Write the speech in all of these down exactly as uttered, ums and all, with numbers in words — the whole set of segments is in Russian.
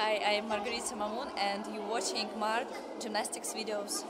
Hi, I'm Margarita Mamun and you're watching Mark gymnastics videos.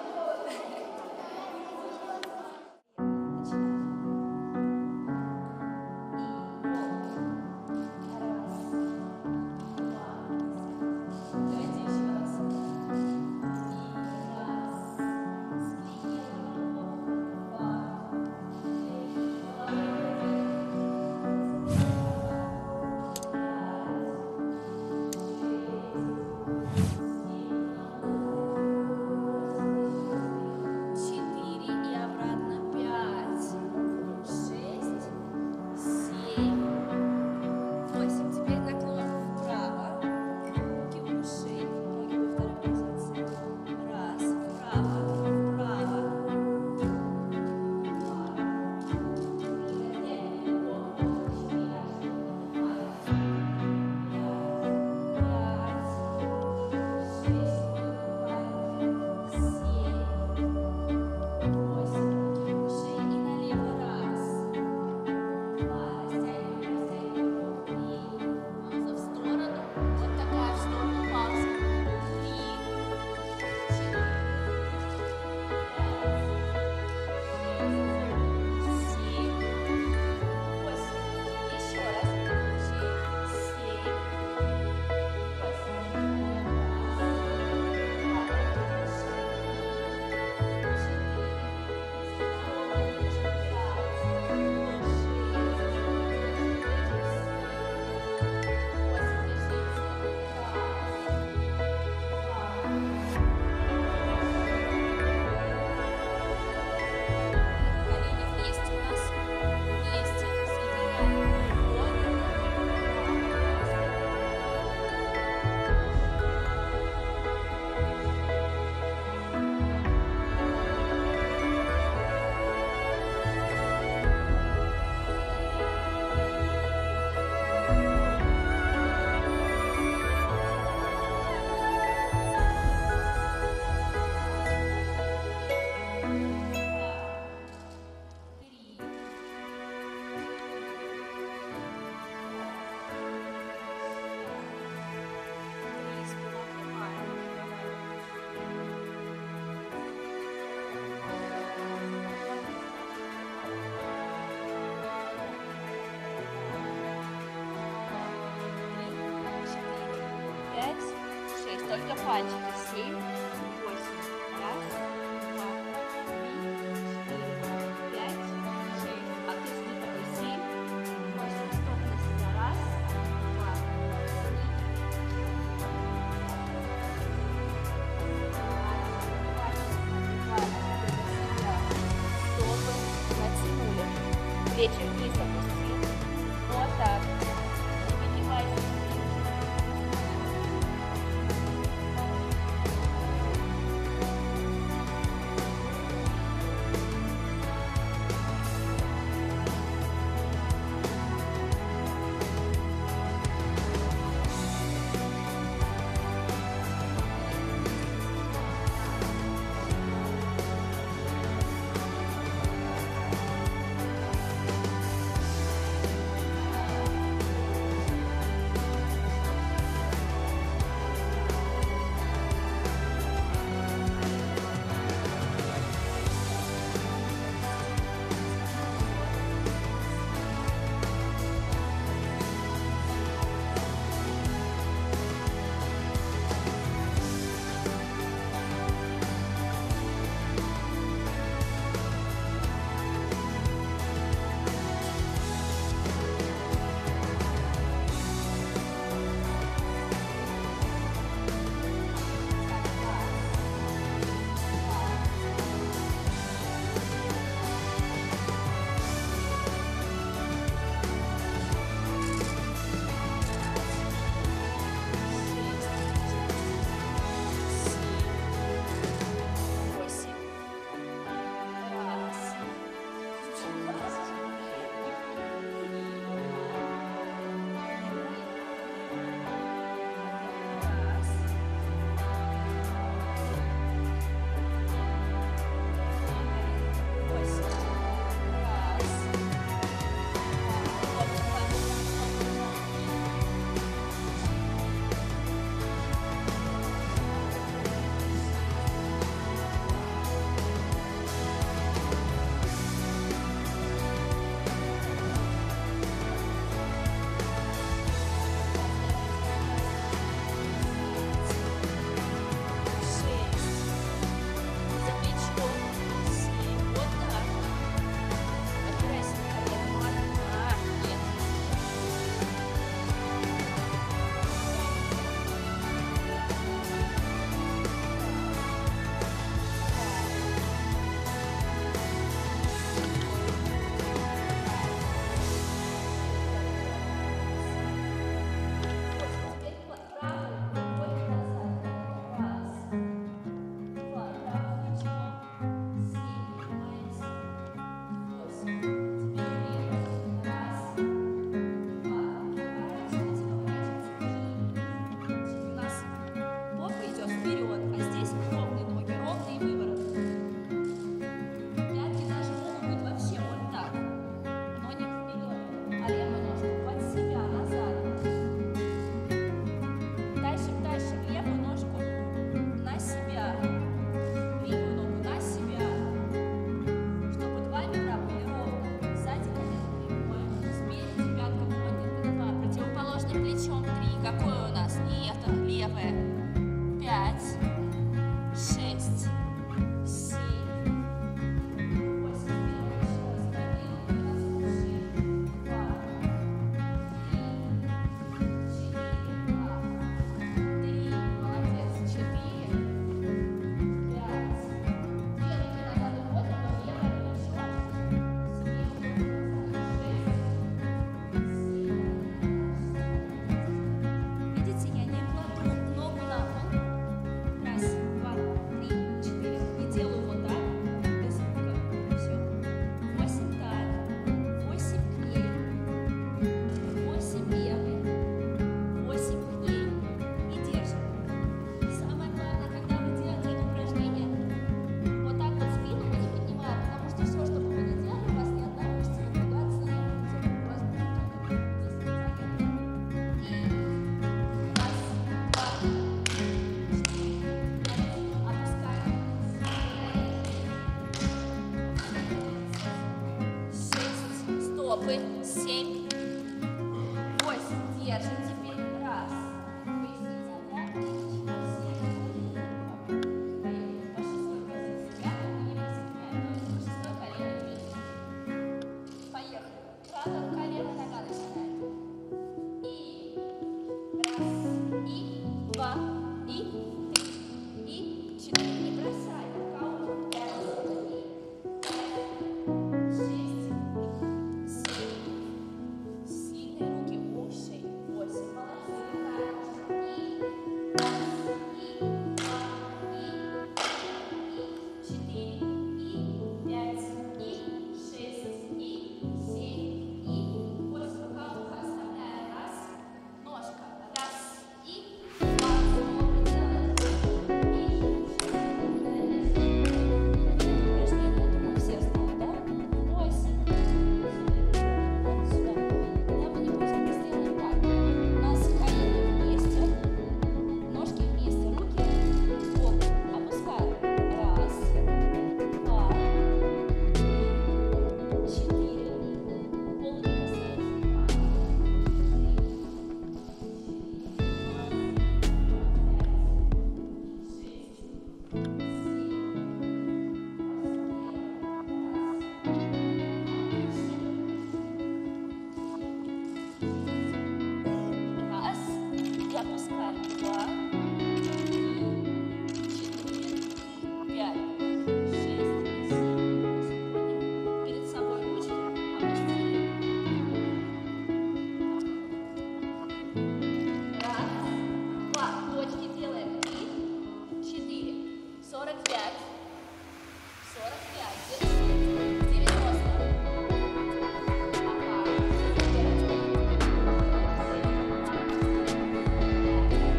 Только пальчики. Семь, восемь. Раз, два, три, четыре, пять, шесть. А ты с такой семь, восемь. Стоп на себя. Раз, два, три. Стопы натянули. Плечи вниз опустили. Вот так. Поднимайся. Ага.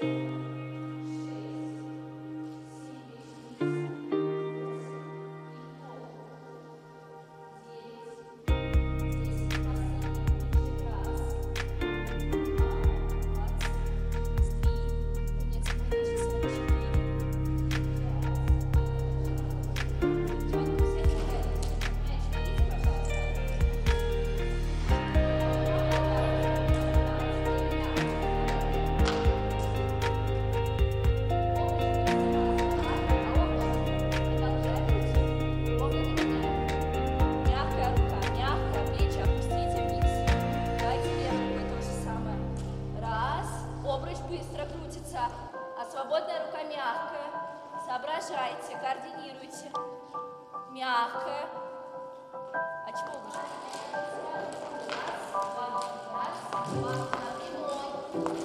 Соображайте, координируйте. Мягко. А чего вы? Раз, два, раз, два, на прямой.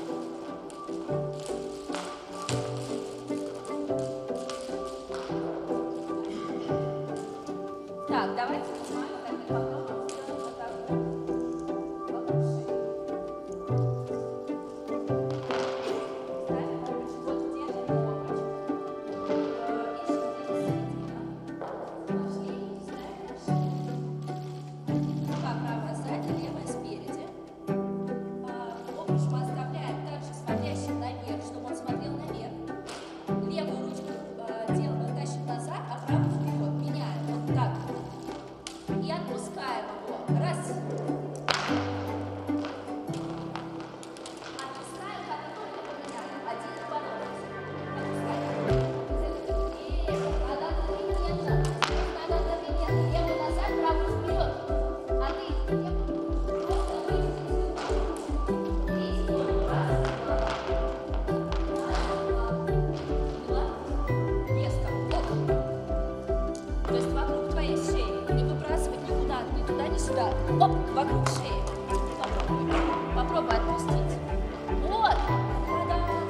Так, давайте с вами тогда попробуем сделать вот так вот. Вокруг шеи. Ставим обруч. Вот держим обруч. Ищем здесь середина. Нашли. Ставим на шею. Рука правая сзади, левая спереди. Обруч мы оставляем также смотрящим наверх, чтобы он смотрел наверх. Левую ручку делаем, тащим назад, а правую вперед. Меняем. Вот так. И отпускаем его. Раз. Отпускаем, как только поменяем. Один, два, отпускаем. И надо одновременно. Надо одновременно. Левую назад, правую вперед. А ты левую. Просто выйдите сюда. И снова. Раз, два. Раз, два. Два. Резко. Оп. То есть вокруг твоей шеи. Не выбрасывать никуда, ни туда, ни сюда. Оп, вокруг шеи. Попробуй. Попробуй отпустить. Вот. Та-дам.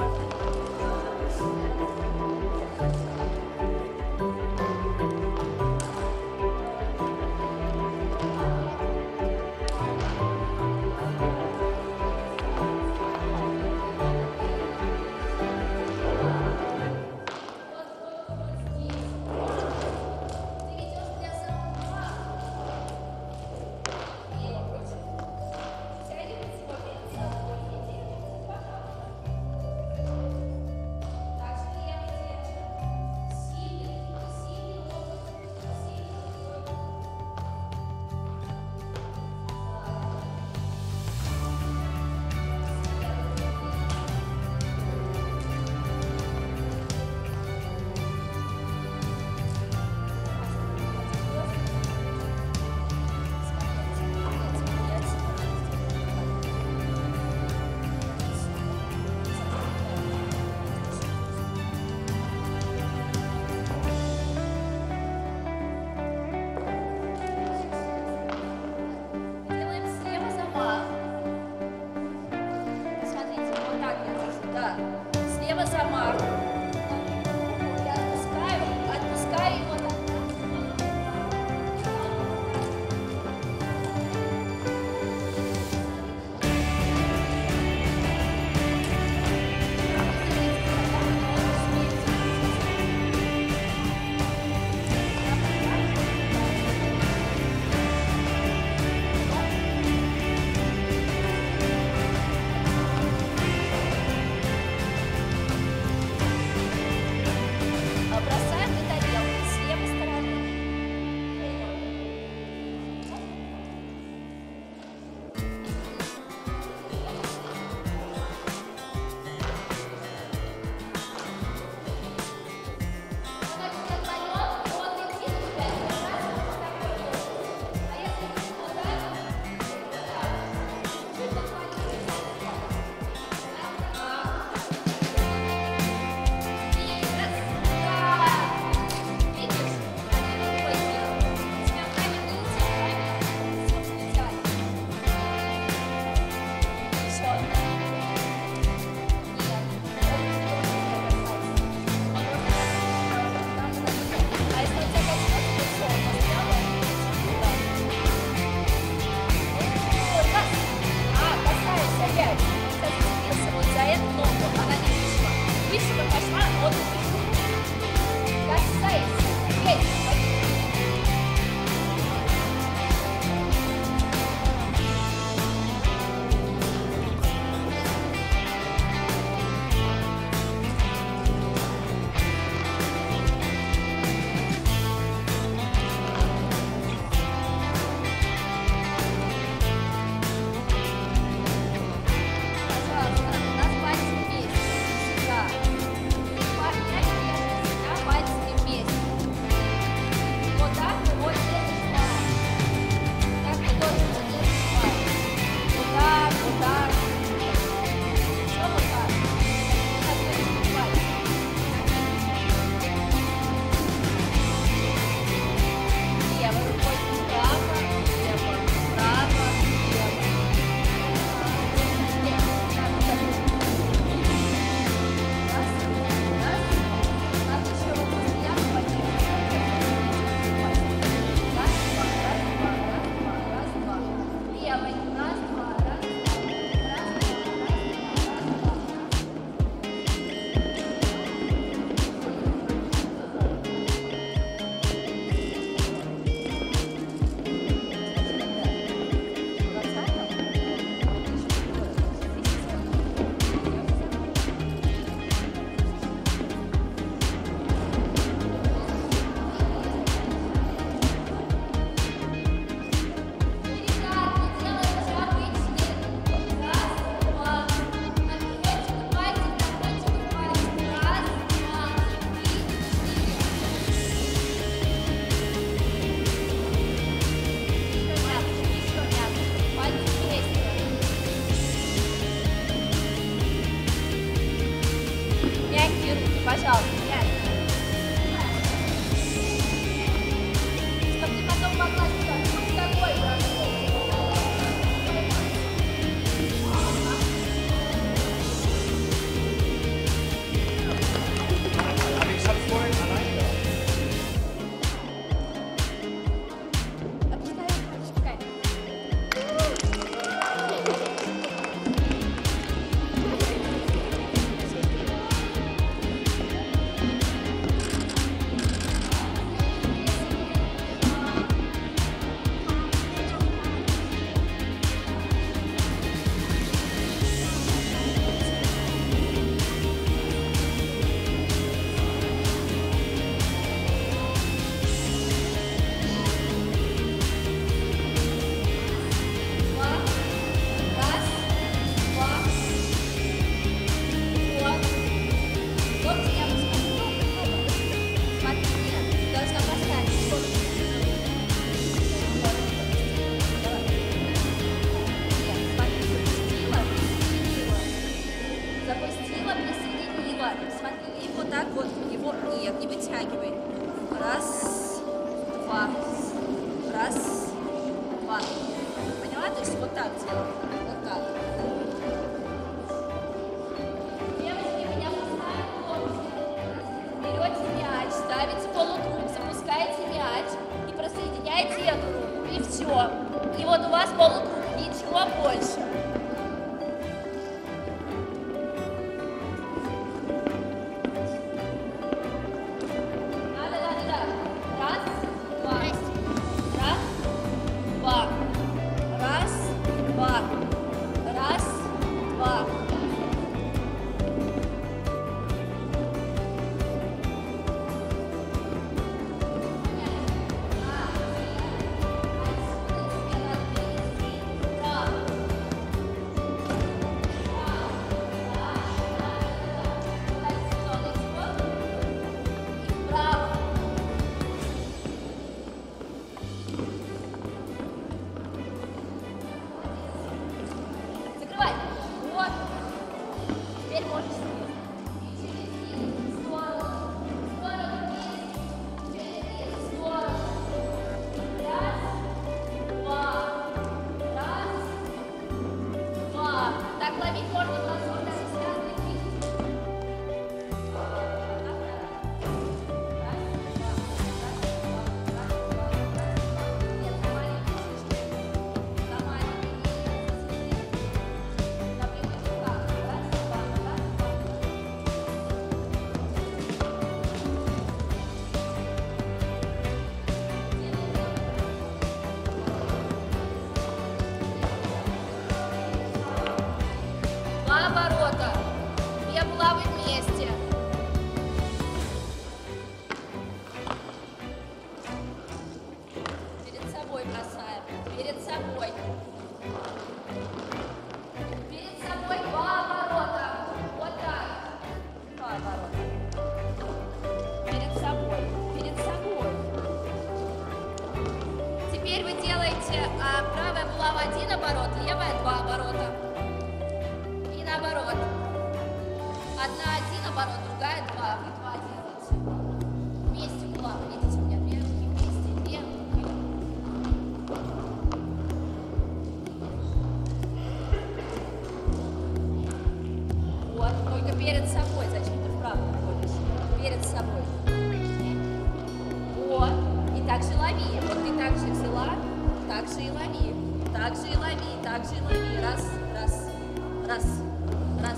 Вот только вот здесь. Ты идешь для самого. И обруч. Тянем свой вес. пожалуйста, мягко. Чтобы ты потом могла сказать, вот такой бросок. И вот у вас полукруг, ничего больше. Да-да-да-да. Раз, два. Раз, два. Раз, два. Раз, два. Один оборот, левая два оборота. И наоборот. Одна один оборот, другая два. Вы два делаете. Вместе угла. Видите, у меня две руки вместе. Две руки. Вот, только перед собой. Зачем ты вправо ходишь? Перед собой. Вот. И так же лови. Вот ты так же взяла, так же и лови. Так же и лови, так же и лови. Раз, раз, раз, раз.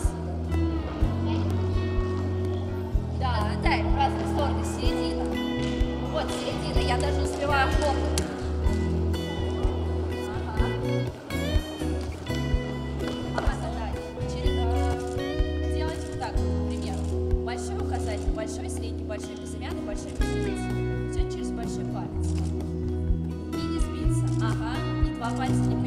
Да, дай в разные стороны. Середина. Вот середина. Я даже успеваю хлопнуть. Ага. Ага, да. Через, делайте вот так, к примеру. Большой указатель, большой, средний, большой безымянный, большой безымянный. Все через большой палец. И не сбиться. Ага. И два пальца не